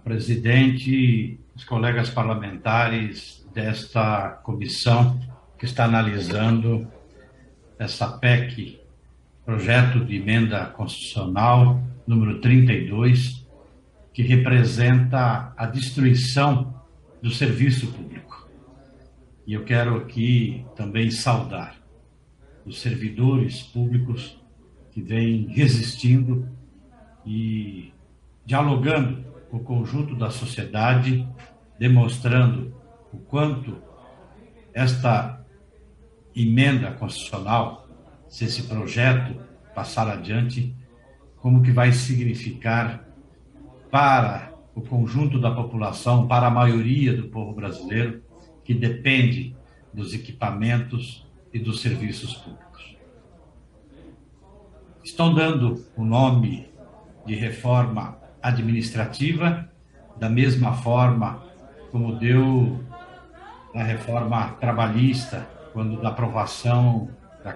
presidente, os colegas parlamentares desta comissão que está analisando essa PEC, projeto de emenda constitucional número 32, que representa a destruição do serviço público. E eu quero aqui também saudar os servidores públicos que vêm resistindo e dialogando com o conjunto da sociedade, demonstrando o quanto esta emenda constitucional, se esse projeto passar adiante, como que vai significar para o conjunto da população, para a maioria do povo brasileiro, que depende dos equipamentos e dos serviços públicos. Estão dando o nome de reforma administrativa, da mesma forma como deu a reforma trabalhista, quando da aprovação da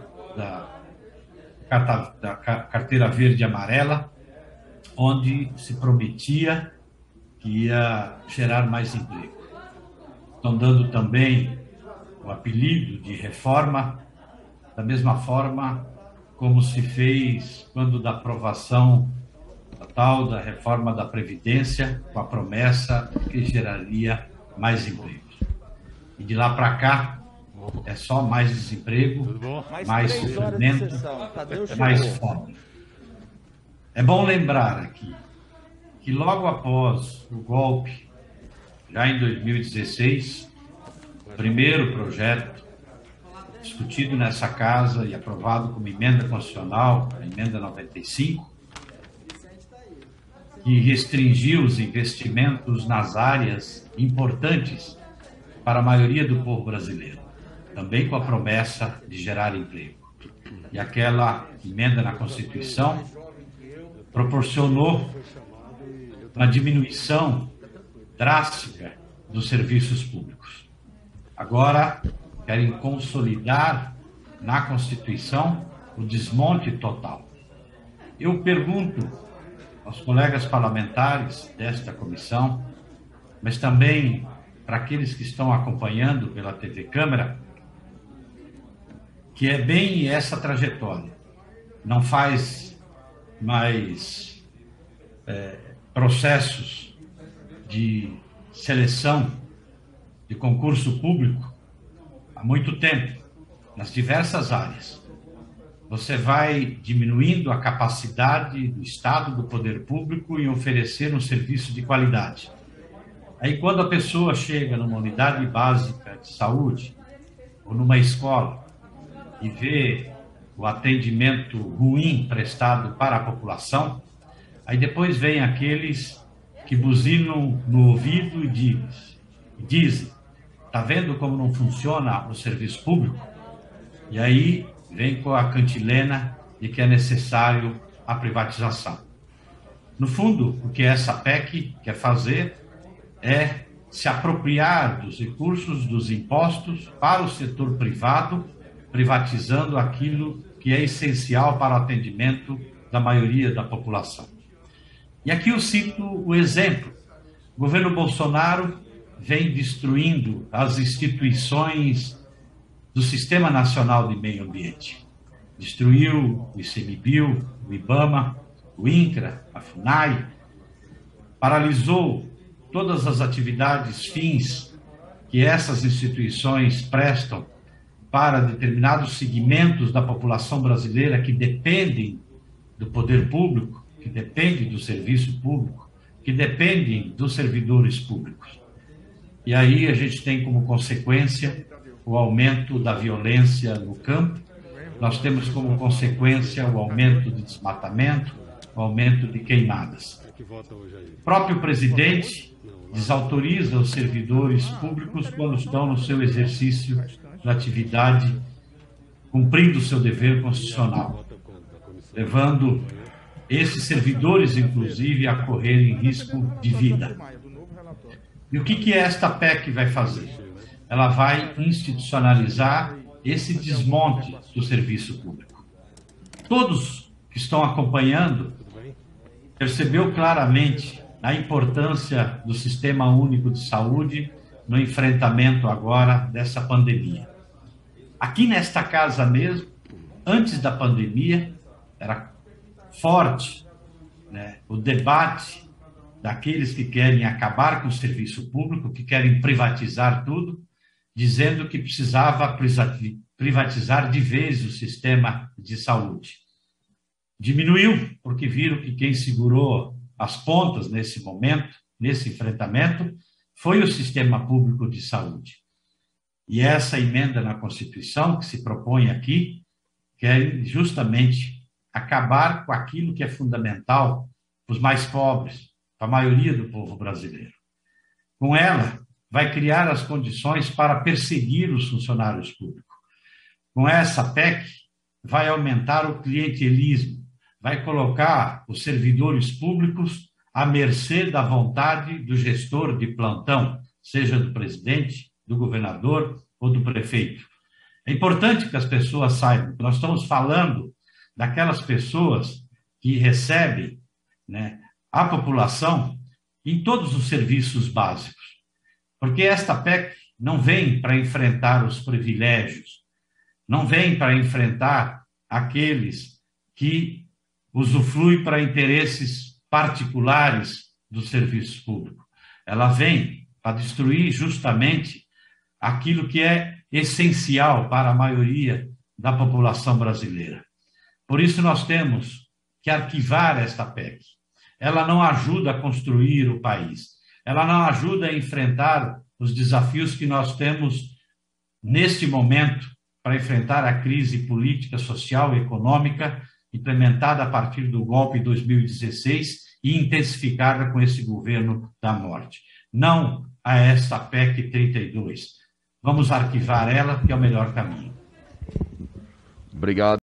carteira verde e amarela, onde se prometia que ia gerar mais emprego. Estão dando também o apelido de reforma, da mesma forma como se fez quando da aprovação da tal da reforma da Previdência, com a promessa de que geraria mais empregos. E de lá para cá, é só mais desemprego, mais sofrimento, mais fome. É bom lembrar aqui que logo após o golpe, já em 2016, o primeiro projeto discutido nessa casa e aprovado como emenda constitucional, a emenda 95, que restringiu os investimentos nas áreas importantes para a maioria do povo brasileiro, também com a promessa de gerar emprego. E aquela emenda na Constituição proporcionou uma diminuição drástica dos serviços públicos. Agora, querem consolidar na Constituição o desmonte total. Eu pergunto aos colegas parlamentares desta comissão, mas também para aqueles que estão acompanhando pela TV Câmara, que é bem essa trajetória. Não faz mais processos de seleção de concurso público há muito tempo, nas diversas áreas. Você vai diminuindo a capacidade do Estado, do poder público, em oferecer um serviço de qualidade. Aí, quando a pessoa chega numa unidade básica de saúde ou numa escola e vê o atendimento ruim prestado para a população, aí depois vem aqueles que buzinam no ouvido e dizem: está vendo como não funciona o serviço público? E aí vem com a cantilena de que é necessário a privatização. No fundo, o que essa PEC quer fazer é se apropriar dos recursos dos impostos para o setor privado, privatizando aquilo que é essencial para o atendimento da maioria da população. E aqui eu cito o exemplo. O governo Bolsonaro vem destruindo as instituições do Sistema Nacional de Meio Ambiente. Destruiu o ICMBio, o IBAMA, o INCRA, a FUNAI, paralisou todas as atividades fins que essas instituições prestam para determinados segmentos da população brasileira que dependem do poder público, que dependem do serviço público, que dependem dos servidores públicos. E aí a gente tem como consequência o aumento da violência no campo, nós temos como consequência o aumento de desmatamento, o aumento de queimadas. O próprio presidente desautoriza os servidores públicos quando estão no seu exercício da atividade, cumprindo o seu dever constitucional, levando esses servidores, inclusive, a correrem risco de vida. E o que esta PEC vai fazer? Ela vai institucionalizar esse desmonte do serviço público. Todos que estão acompanhando percebeu claramente a importância do Sistema Único de Saúde no enfrentamento agora dessa pandemia. Aqui nesta casa mesmo, antes da pandemia, era forte, né, o debate daqueles que querem acabar com o serviço público, que querem privatizar tudo, dizendo que precisava privatizar de vez o sistema de saúde. Diminuiu, porque viram que quem segurou as pontas nesse momento, nesse enfrentamento, foi o sistema público de saúde. E essa emenda na Constituição que se propõe aqui quer justamente acabar com aquilo que é fundamental para os mais pobres, para a maioria do povo brasileiro. Com ela, vai criar as condições para perseguir os funcionários públicos. Com essa PEC, vai aumentar o clientelismo, vai colocar os servidores públicos à mercê da vontade do gestor de plantão, seja do presidente, do governador ou do prefeito. É importante que as pessoas saibam que nós estamos falando daquelas pessoas que recebem, né, a população em todos os serviços básicos. Porque esta PEC não vem para enfrentar os privilégios, não vem para enfrentar aqueles que usufruem para interesses particulares do serviço público. Ela vem para destruir justamente aquilo que é essencial para a maioria da população brasileira. Por isso nós temos que arquivar esta PEC. Ela não ajuda a construir o país. Ela não ajuda a enfrentar os desafios que nós temos neste momento para enfrentar a crise política, social e econômica implementada a partir do golpe de 2016 e intensificada com esse governo da morte. Não a esta PEC 32. Vamos arquivar ela, que é o melhor caminho. Obrigado.